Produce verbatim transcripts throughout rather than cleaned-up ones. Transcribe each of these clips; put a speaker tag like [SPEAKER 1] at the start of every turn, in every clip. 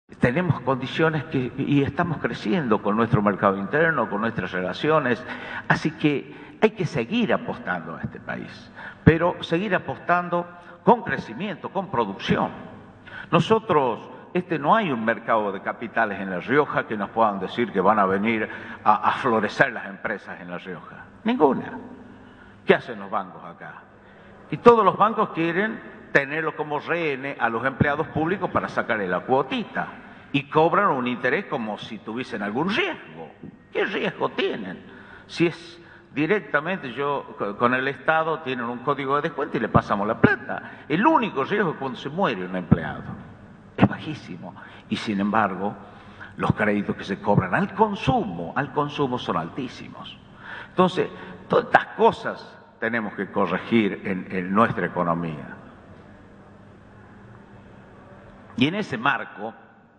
[SPEAKER 1] Tenemos condiciones que, y estamos creciendo con nuestro mercado interno, con nuestras relaciones, así que hay que seguir apostando a este país, pero seguir apostando con crecimiento, con producción. Nosotros, este no hay un mercado de capitales en La Rioja que nos puedan decir que van a venir a, a florecer las empresas en La Rioja. Ninguna. ¿Qué hacen los bancos acá? Y todos los bancos quieren tenerlo como rehén a los empleados públicos para sacarle la cuotita y cobran un interés como si tuviesen algún riesgo. ¿Qué riesgo tienen? Si es directamente yo con el Estado, tienen un código de descuento y le pasamos la plata. El único riesgo es cuando se muere un empleado. Es bajísimo. Y sin embargo, los créditos que se cobran al consumo, al consumo son altísimos. Entonces, todas estas cosas tenemos que corregir en, en nuestra economía. Y en ese marco,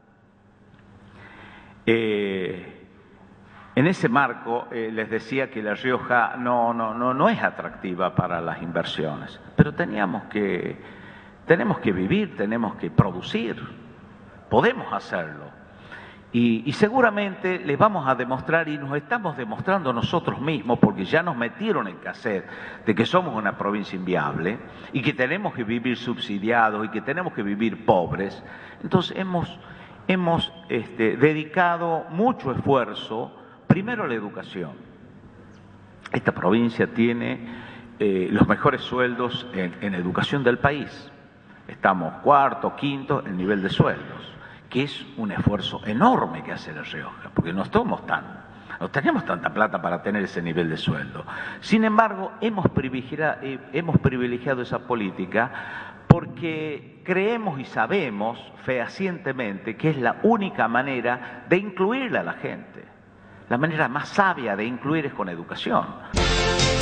[SPEAKER 1] eh, en ese marco eh, les decía que La Rioja no, no, no, no es atractiva para las inversiones, pero teníamos que, tenemos que vivir, tenemos que producir, podemos hacerlo. Y, y seguramente les vamos a demostrar, y nos estamos demostrando nosotros mismos, porque ya nos metieron en cassette de que somos una provincia inviable y que tenemos que vivir subsidiados y que tenemos que vivir pobres. Entonces hemos, hemos este, dedicado mucho esfuerzo, primero a la educación. Esta provincia tiene eh, los mejores sueldos en, en educación del país. Estamos cuarto, quinto en nivel de sueldos, que es un esfuerzo enorme que hace La Rioja, porque no estamos tan, no tenemos tanta plata para tener ese nivel de sueldo. Sin embargo, hemos privilegiado, hemos privilegiado esa política porque creemos y sabemos fehacientemente que es la única manera de incluir a la gente. La manera más sabia de incluir es con educación.